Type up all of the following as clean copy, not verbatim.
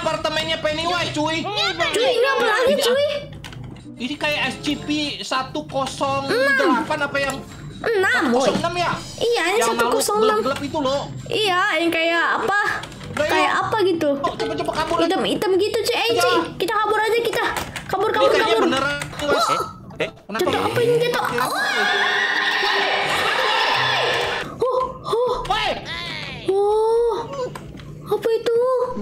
apartemennya Pennywise, cuy. Cuy, ini apa lagi, cuy? Ini kayak SCP-108 apa yang 6, woy. 06 ya? Iya, ini Yang 106. gelap itu loh. Iya, yang kayak apa? Udah, Kayak yuk. apa gitu? Oh, coba kabur. Hitam gitu, cuy. Cuy, kita kabur aja kita. Kabur. Ini kayaknya beneran. Kenapa? Jatuh apa ini jatuh? Woi! Oh, apa itu?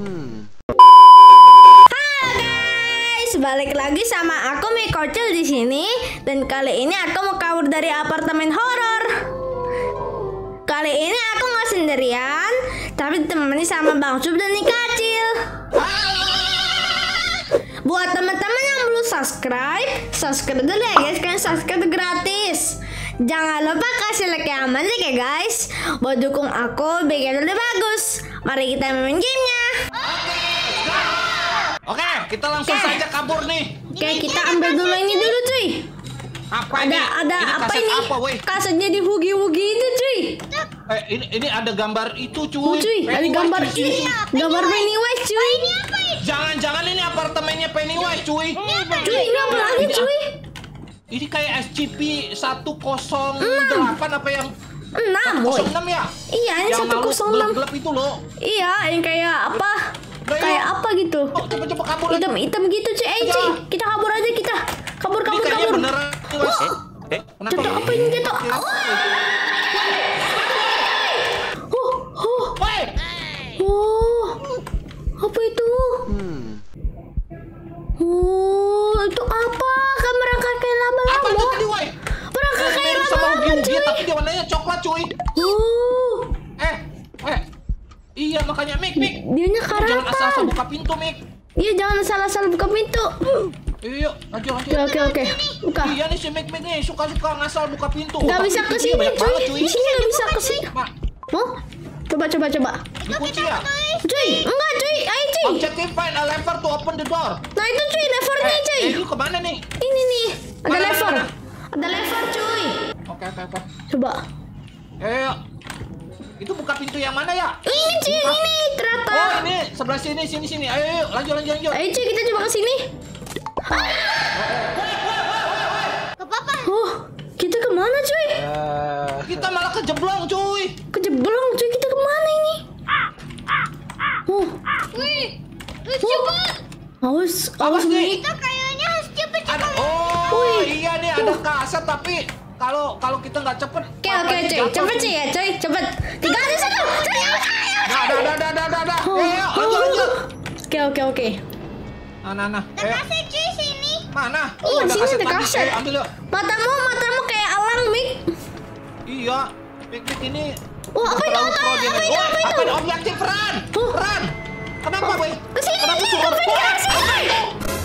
Halo guys, balik lagi sama aku Mikocil di sini, dan kali ini aku mau kabur dari apartemen horor. Kali ini aku nggak sendirian, tapi ditemani sama Bang Sub dan Nikacil. Buat teman-teman yang belum subscribe dulu ya guys, kalian subscribe gratis. Jangan lupa kasih like yang mantap ya guys, buat dukung aku biar lebih bagus. Mari kita main gamenya. Oke, kita langsung saja kabur nih. Oke, kita ambil dulu ini dulu cuy. Apa ini? Ada apa kaset ini? Apa, weh? Kasetnya di hugi-hugi itu cuy. Ini ada gambar itu, cuy. Cuy, ada gambar ini. Gambar Pennywise cuy. Jangan-jangan ini apartemennya Pennywise, cuy. Cuy, ini apa lagi cuy? Ini kayak SCP-108 apa yang 6, woy. 06 ya? Iya, ini Yang 106. gelap itu loh. Iya, yang kayak apa? Udah, Kayak yuk. apa gitu? Oh, coba kabur. Hitam gitu cuy. Cuy, kita kabur aja kita. Kabur. Ini kayaknya beneran. Kenapa? Jatuh apa ini jatuh? Woi! Oh, apa itu? Oh, itu apa? Kamera kakek Apa lama-lama. itu tadi, woi? Orang kakek Mirip sama lama-lama Ugi-Ugi, cuy. tapi dia warnanya coklat, cuy. Oh, Iya, makanya Mik. dianya Jangan asal-asal karatan. buka pintu, Mik. Iya, jangan salah-salah buka pintu. Yuk, lanjut. Oke. Buka. Iya nih si Mik nih suka ngasal buka pintu. Nggak bisa ke sini banyak banget, cuy. Di sini nggak bisa ke sini. Mak, Oh, coba. dikunci ya? Cuy, enggak cuy. Ayo cuy. Objective find a lever to open the door. Nah itu cuy, levernya cuy. Lu kemana nih? Ini nih, ada Mana, lever. mana? Ada lever cuy. Oke. Coba. Yuk. Itu buka pintu yang mana ya? Ini cuy, ini ternyata. Oh, ini sebelah sini. Ayo, lanjut. Ayo cuy, kita coba ke sini. Oh, kita kemana cuy? Kita malah kejeblong, cuy. Kejeblong cuy, kita kemana ini? Oh, Wih, lucu banget. awas nih. Kita kayaknya harus cepet Ada, iya nih ada kaset tapi kalau kita nggak cepet. Oke cuy, cepet cuy ya cuy, cepet. Tiga ada sana. Dah. Lanjut. Oke. Nah. Kasih cuy sini. Mana? Iya, ada sini kaset ada lagi. kaset. Ambil yuk. Matamu kayak elang Mik. Iya. Mik ini. Wah, apa itu? Apa itu? Objektif run. Oh. Run. Kenapa, boy? Kesini, Kenapa kesini, suruh? kesini, Wah, kesini. apa itu?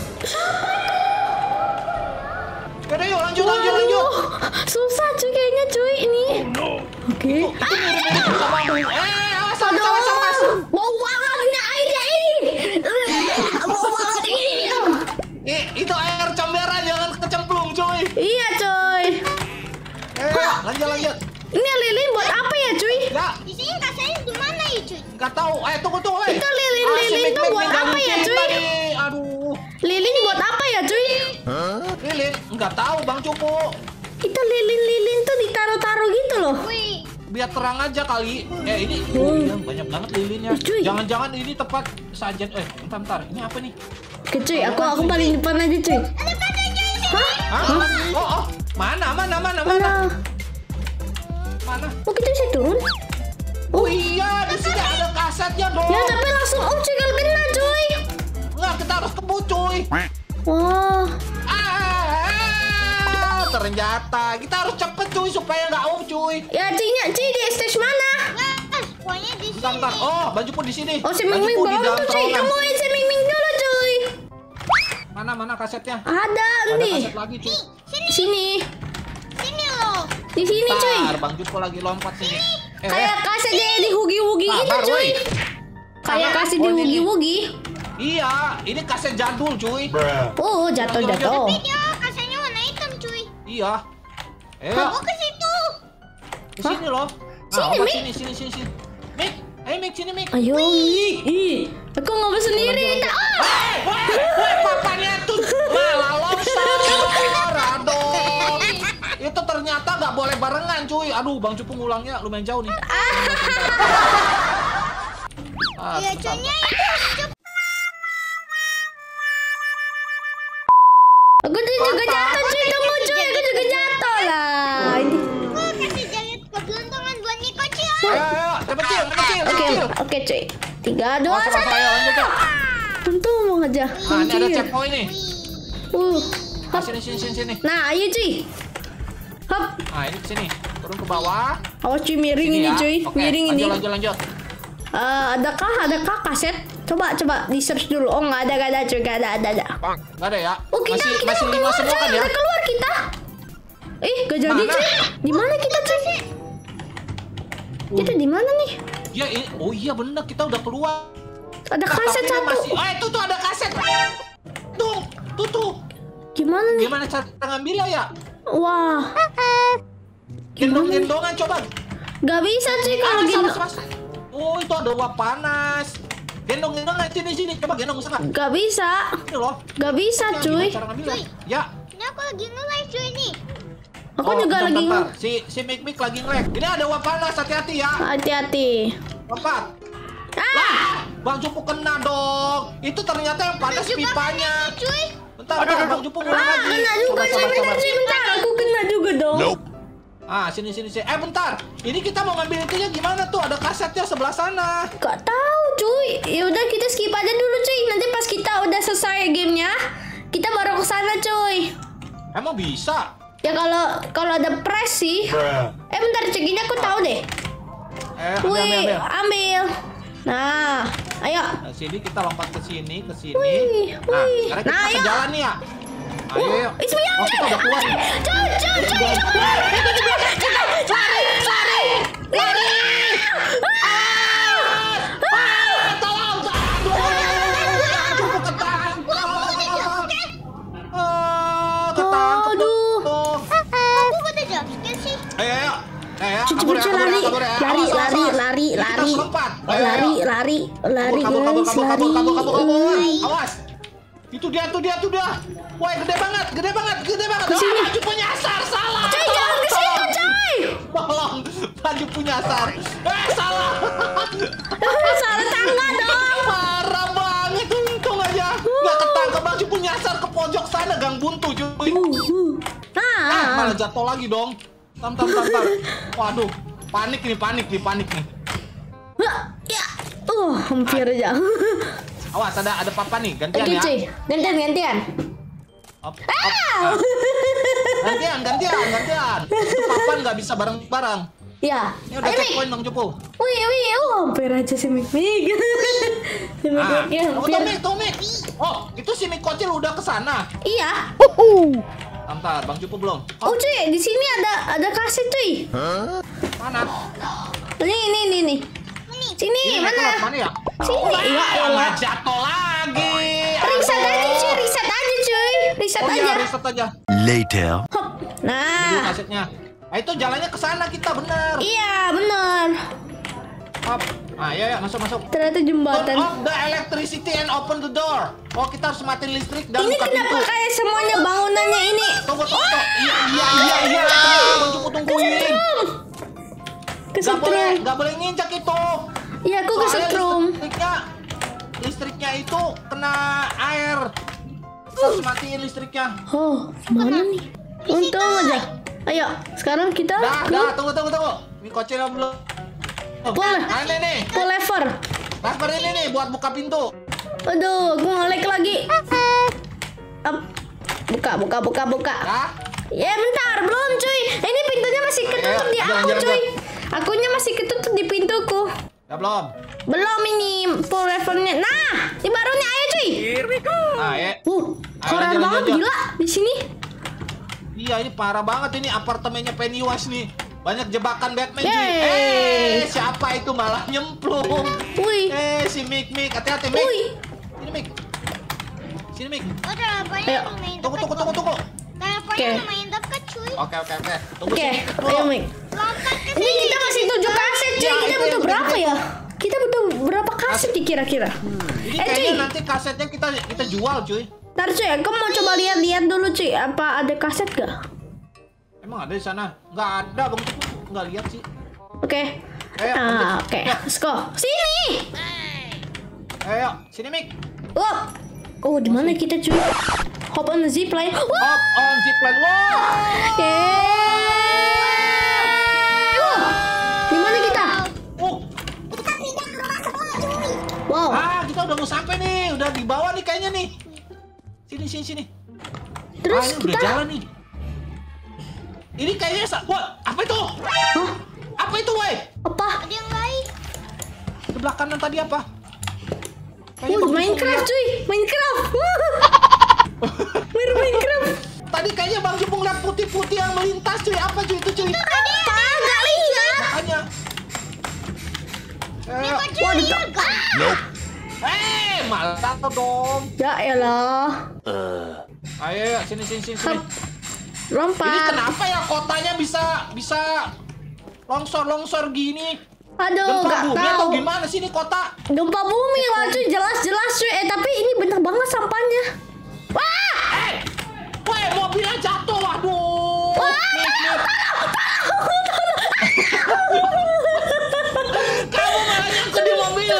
Yaudah, yuk lanjut. Waduh, susah cuy kayaknya cuy ini. Oke. Itu mirip-mirip sama awas. Bau banget ini. Bau banget ini. Itu air comberan, jangan kecemplung, coy. Iya cuy. Lanjut. Ini lilin buat apa ya cuy? Ya, Di sini kasihnya di mana ya cuy? nggak tahu. Tunggu, weh. Itu lilin tuh buat apa ya, cuy? Aduh. Lilin buat apa ya cuy? Lilin, nggak tahu, Bang Cupu. Itu lilin tuh ditaruh-taruh gitu loh. Wih, Biar terang aja kali. Ini iya, banyak banget lilinnya. Cuy. Jangan-jangan ini tempat sajian. Bentar. Ini apa nih? Oke cuy, aku paling depan aja cuy. ada kasih cuy sini. Hah? Oh. Mana? Mana? Oh kita bisa turun? Oh iya, di sini ada kasetnya dong. Ya tapi langsung cuy kalau kena cuy. Enggak, kita harus kebut, cuy. Wah. Ternyata kita harus cepet, cuy, supaya nggak cuy. Ya cuy di stage mana? Nah, pokoknya di sini. Bentar. Oh, baju pun di sini. Oh si Ming Ming Baju pun di baru dalam tuh cuy. terowongan. Temuin si Ming Ming dulu cuy. Mana kasetnya? Ada Ada nih. kaset lagi, cuy. Sini. Sini loh. Di sini cuy. Bentar, Bang Jutko lagi lompat sini. Kayak kasetnya di hugi-hugi itu Sabar, cuy. woi. Kayak kasih di Oh, ini. hugi-wugi. Iya, ini kaset jadul, cuy. Oh, jatuh. Ya, kasihnya warna hitam cuy. Iya. Kamu ke situ. Ke sini loh. Sini, Nah, Mik. sini. Mik, ayo Mik, sini Mik. Ayo. Wih. Ih, aku ngobrol sendiri. Lanjut. Aduh, Bang Cupu ngulangnya lumayan jauh nih. Iya, Bentar. cuy itu. Aku juga jatuh cuy, kamu cuy, aku juga jatuh lah. Kok kasih jalan keberuntungan buat Niko cuy. Ayo, kecil. Oke cuy. 3, 2, Oh, sama 1. saya, lanjut ya. Untung mau aja. Nah, ini ada checkpoint nih. Hop. Sini. Nah, ayo cuy. Hop. Nah, ini ke sini. Turun ke bawah. Awas cuy, miring Sini ini ya. cuy, Oke, miring ini. lanjut. Adakah kaset? Coba di search dulu. Oh, nggak ada cuy, nggak ada. Nggak ada ya? Oh, kita masih keluar 5 semua cuy, kan ya? udah keluar kita. Gak jadi Mana? cuy. Di mana kita cuy? Kita di mana nih? Ya, oh iya bener, kita udah keluar. Ada kaset Tapi ini satu. tuh ada kaset. Tuh. Gimana nih? Gimana cara ngambilnya ya? Wah, Gendongan coba. gak bisa cuy kalau gini. Oh, itu ada uap panas. Gendong sini. Coba gendong sana. Gak bisa. Ini loh. Gak bisa Ya, cuy. gimana cara ngambilnya? Ya. Ini aku lagi nge-live cuy nih. Aku juga bentar, lagi bentar. Si Mik lagi nge-lag. Ini ada uap panas, hati-hati ya. hati-hati. Lompat. Ah, Bang Cupu kena dong. Itu ternyata yang panas pipanya. Cuy. Bentar, Bang Cupu ngulang lagi. kena juga cuy, bentar cuy, bentar. Aku kena juga dong. Ah, sini. Bentar. Ini kita mau ngambil itunya gimana tuh? Ada kasetnya sebelah sana. Gak tahu cuy. Yaudah kita skip aja dulu cuy. Nanti pas kita udah selesai gamenya, kita baru ke sana cuy. Emang bisa? Ya kalau ada press sih. Bentar cek ini aku tahu deh. Wih, ambil. Nah, ayo. Nah, sini kita lompat ke sini. Wih. Nah, sekarang kita Nah, ke ayo. jalan nih ya. Ayo. Ismail, Oh, kita udah keluar. Cuy, lari. Tolong, ketangkep. Aduh. Aku udah jumpscare sih. Ayo. Cucu lari. Kabur ya. Awas. Lari. Kita harus lompat. Ayo. Lari Kabur. guys, lari. Awas. Itu dia. Wah, gede banget. Kesini. Baju punya asar, salah. Cuy, jangan ke situ, cuy. Tolong, baju punya asar. Salah. Salah tangga dong. Parah banget, untung aja. Nggak ketangkep, baju punya asar ke pojok sana, gang buntu, cuy. Nah, Malah jatuh lagi dong. Tam. Waduh, panik nih. ya. Hampir aja. Awas, ada papa nih, gantian Oke ya. cuy, gantian. Op. Gantian. Itu papa nggak bisa bareng-bareng. Ya. Ini udah checkpoint Bang Cupu. Wih, hampir aja si Mik. Si Mik. Tuh Mik. Oh, itu si Mik kocil udah kesana. Iya. Bentar, Bang Cupu belum. Oh cuy, di sini ada kaset cuy. Mana? Nih. Sini, Ini mana? Mana ya? Sini. Ya Malah Allah. jatuh lagi. Reset Aduh. aja cuy. Reset Oh aja. iya, reset aja. Later. Hop. Ini dulu Nah. kasetnya. Itu jalannya ke sana kita bener. Iya, benar. Hop. Nah, ya, masuk. Ternyata Turn jembatan. off the electricity and open the door. Oh, kita harus matiin listrik dan Ini buka kenapa pintu. kayak semuanya bangunannya ini? Tunggu. Iya. Bang Cupu tungguin. Kesetrum. Gak boleh nginjak itu. Iya, aku kesetrum. Listriknya itu kena air. Kita harus matiin listriknya. Oh, gimana nih? Untung aja. Ayo, sekarang kita Tunggu. Ini kocil belum. Boleh. Nah, ini nih. pull lever. Lever ini nih buat buka pintu. Aduh, aku nge-lag lagi. Up. Buka. Ya. Ya, bentar, belum cuy. Ini pintunya masih ketutup di aku, jalan. cuy. Akunya masih ketutup di pintuku. Ya belum. Belum ini pull levernya. Nah, ini baru nih, ayo cuy. Nah, ya. Horor jalan, banget jalan. gila di sini. Iya, ini parah banget ini apartemennya Pennywise nih. Banyak jebakan Batman. Yeay. Siapa itu malah nyemplung. Wih. Si Mik, hati-hati Mik. Wih. Sini Mik. Oh, teleponnya Ayo. lumayan Tunggu. dekat. Oke. Teleponnya lumayan dekat cuy. Oke. Tunggu Oke, sini dulu. ayo Mik. Lompat ke Ini sini. kita masih 7 kaset cuy. Ya, Kita itu butuh yang berapa gede-gede. ya? Kita butuh berapa kaset nih kira-kira? Ini cuy. kayaknya nanti kasetnya kita jual cuy. Ntar cuy, aku mau coba lihat dulu cuy. Apa ada kaset gak? Emang ada di sana? Nggak ada Bang Cupu. nggak lihat sih. Oke. Ayo, lanjut. Oke. Let's go. Sini. Ayo, sini Mik. Wah. Oh, di mana kita cuy? Hop on the zip line. Wah. Hop on zipline. Wow. Di mana kita? Wow. Kita udah mau sampai nih. Udah di bawah nih kayaknya nih. Sini. Terus ini udah kita jalan nih. Ini kayaknya wah, apa itu? Hah? Apa itu, woi? Apa? Ada yang lain. Sebelah kanan tadi apa? Kayaknya bagus Minecraft lihat. cuy. Minecraft. Minecraft. Tadi kayaknya Bang Jepung lihat putih-putih yang melintas cuy. Apa cuy itu cuy? Apa? Gak lihat. Makanya. Ayo. Waduh. Malah tato dong. Ya elah. Ayo, sini. Hop. Lompat. Ini kenapa ya kotanya bisa longsor gini? Aduh, Gempa gak bumi atau tahu. gimana sih ini kota? Gempa bumi lah cuy, jelas cuy. Tapi ini bener banget sampahnya. Wah! Woi, mobilnya jatuh, waduh. Mik. Kamu malah nyangkut di mobil.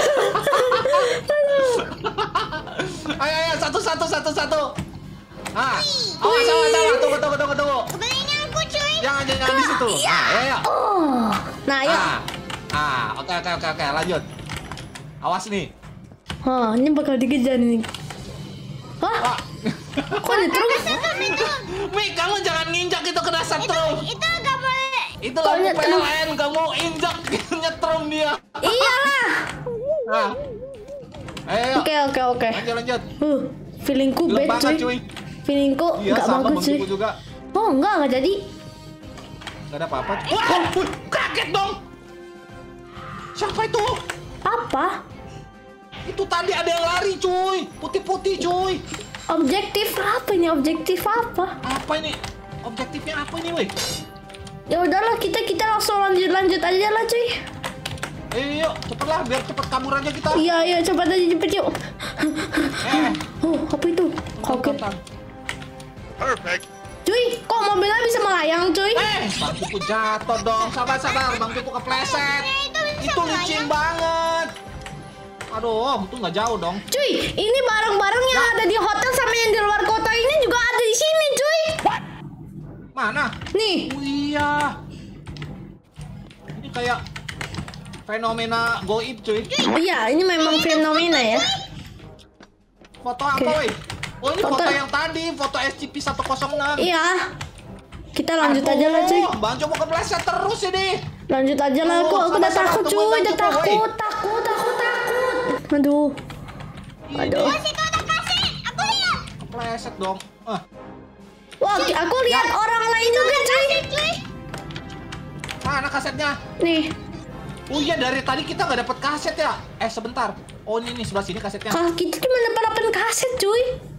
Ayo, satu. Ah, awas. Tunggu. Sebenarnya aku cuy. Jangan di situ. Ayo. Oh. Nah, ayo. Oke, lanjut. Awas nih. Ini bakal dikejar nih. Hah? Wah. Kok terus? Mik, kamu jangan nginjak itu kena setrum. Itu nggak boleh. Itu lampu nyetrum? PLN, kamu injak nyetrum dia. Iyalah. Nah. Ayo. Oke. Lanjut. Feelingku Gelap bad banget, cuy. cuy. Feelingku Iya, nggak sama bagus Bang cuy. Jepung juga. Oh, nggak jadi. Gak ada apa-apa. Wah, kaget dong. Siapa itu? Apa? Itu tadi ada yang lari, cuy. Putih-putih, cuy. Objektif apa ini? Objektif apa? Apa ini? Objektifnya apa ini, woi? Ya udahlah, kita langsung lanjut aja lah cuy. Ayo, cepatlah biar cepet kabur aja kita. Iya, cepat aja cepet yuk. Oh, apa itu? Kaget. Bentar. Cuy, kok mobilnya bisa melayang cuy? Bang Jepung jatuh dong. Sabar. Bang Jepung kepleset. Itu licin banget. Aduh, itu nggak jauh dong. Cuy, ini barang-barang yang ada di hotel sama yang di luar kota ini juga ada di sini cuy. Mana? Nih. Oh, iya. Ini kayak fenomena goib, cuy. Iya, ini memang fenomena ya. Foto apa, Oke. woi? Oh, ini foto Foto. yang tadi, foto SCP-106. Iya. Kita lanjut aja lah cuy. Bang Jepung kepleset terus ini. Lanjut aja lah, aku udah Sama-sama, takut tungguin cuy, Bang udah Jepung, woi. takut. Aduh. Aduh. Situ ada kaset. Aku lihat. Kepleset dong. Wah, aku lihat orang lain juga cuy. Cuy. Mana kasetnya? Nih, Oh iya, dari tadi kita nggak dapat kaset ya. Sebentar. Oh, ini nih sebelah sini kasetnya. kalau kita cuma dapat kaset cuy.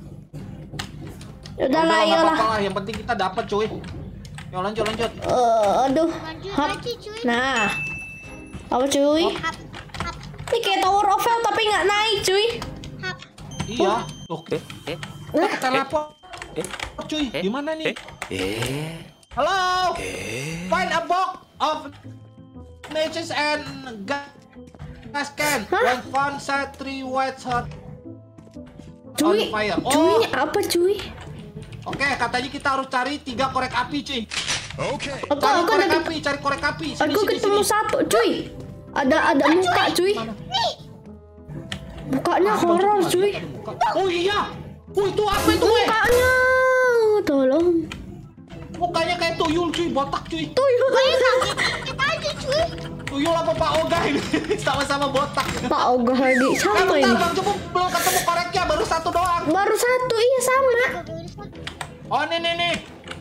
Ya Udah lah, nggak iyalah. apa-apa lah. Yang penting kita dapat, cuy. Yuk lanjut. Aduh. Lanjut Hap. lagi cuy. Nah. Apa cuy? Hap. Ini kayak Tower of Hell tapi nggak naik cuy. Hap. Iya. Tuh. Kita teleport. Cuy, gimana nih? Halo. Find a box of matches and gas can. When found, set 3 white hot Cuy, on fire. cuy ini apa cuy? Oke, katanya kita harus cari 3 korek api, cuy. Aku Cari korek ada api, cari korek api. Sini, aku sini, ketemu sini. satu cuy. Ada muka cuy. Mana? Mukanya horor cuy. Oh iya. Itu apa itu, weh? Mukanya tolong. Mukanya kayak tuyul, cuy, botak, cuy. Tuyul. Kita aja cuy. Tuyul apa Pak Ogah ini? Sama-sama botak. Pak Ogah lagi. Siapa Bentar, ini? Bang Jepung belum ketemu koreknya, baru 1 doang. Baru satu, iya sama. Oh, nih.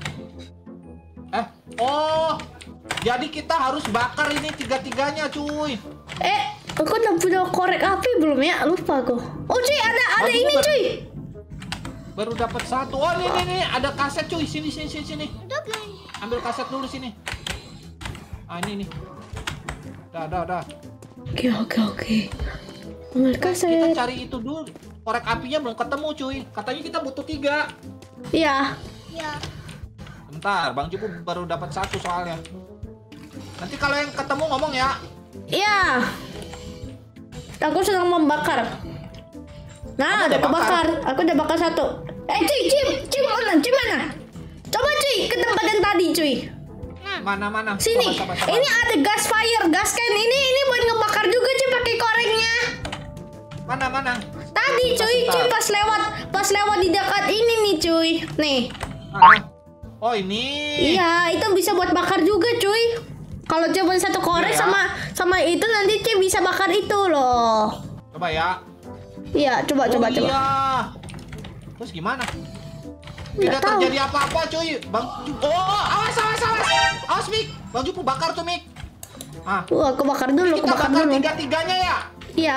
Oh. Jadi kita harus bakar ini 3-3-nya, cuy. Aku udah punya korek api belum ya? Lupa aku. Oh cuy, ada Baru ini baru- cuy. Baru dapat 1. Oh, nih, ada kaset, cuy. Sini. Udah guys. Ambil kaset dulu sini. Ini nih. Udah. Oke. Ambil Kita kaset. cari itu dulu. Korek apinya belum ketemu, cuy. Katanya kita butuh 3. Iya. Ya. Bentar, Bang Jepung baru dapat 1 soalnya. Nanti kalau yang ketemu ngomong ya. Iya. Aku sedang membakar. Nah, Kamu udah udah kebakar. Aku udah bakar satu. Cuy mana? Coba cuy, ke tempat yang tadi cuy. Mana? Sini. Sabar. Ini ada gas fire, gas can. Ini buat ngebakar juga cuy pakai korengnya. Mana? Tadi cuy, Sebentar. pas lewat di dekat ini nih cuy. Nih. Mana? Oh ini. Iya, itu bisa buat bakar juga cuy. Kalau coba satu korek Iya, ya. sama itu nanti cuy bisa bakar itu loh. Coba ya. Iya, coba. Iya. Terus gimana? Nggak Tidak tahu. terjadi apa-apa cuy. Bang. Oh, awas. Awas Mik. Bang Jupu bakar tuh Mik. Ah, Aku bakar dulu, kita bakar tiga-tiganya ya. Iya,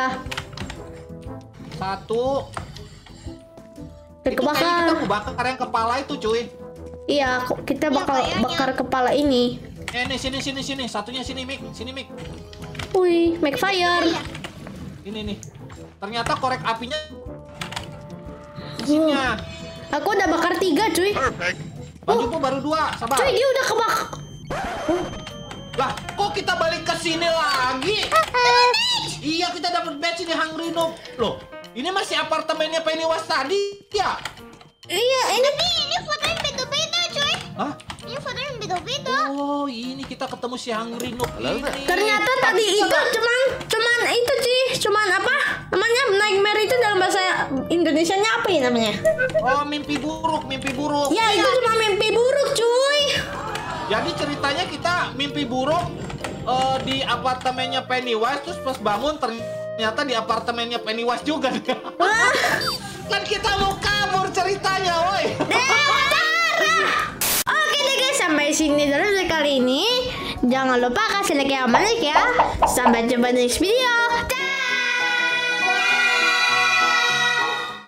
Satu. udah Itu kayaknya kita kebakar. mau bakar yang kepala itu cuy. Iya, kita bakal kayaknya. bakar kepala ini. Nih sini. Satunya sini Mik. Sini Mik. Wih, make fire. Ini nih. Ternyata korek apinya isinya. Aku udah bakar 3 cuy. Bang Jupu baru 2. Sabar. Cuy, dia udah kebakar. Lah, kok kita balik ke sini lagi? Iya, kita dapat badge ini Hungry Noob. Loh, ini masih apartemennya Pennywise tadi ya? Iya, ini Ini fotonya beda-beda cuy. Hah? Ini fotonya beda-beda. Oh, ini kita ketemu si Hungry Noob ini. ternyata tadi itu cuman itu cuy. Cuman apa? Namanya nightmare itu dalam bahasa Indonesianya apa ya namanya? Oh, mimpi buruk. Ya, itu cuma mimpi buruk cuy. Jadi ceritanya kita mimpi buruk di apartemennya Pennywise, terus pas bangun ternyata di apartemennya Pennywise juga. Wah, Kan kita mau kabur ceritanya, woi. Oke deh guys, sampai sini dulu untuk kali ini. Jangan lupa kasih like yang banyak ya. Sampai jumpa di next video. Dah.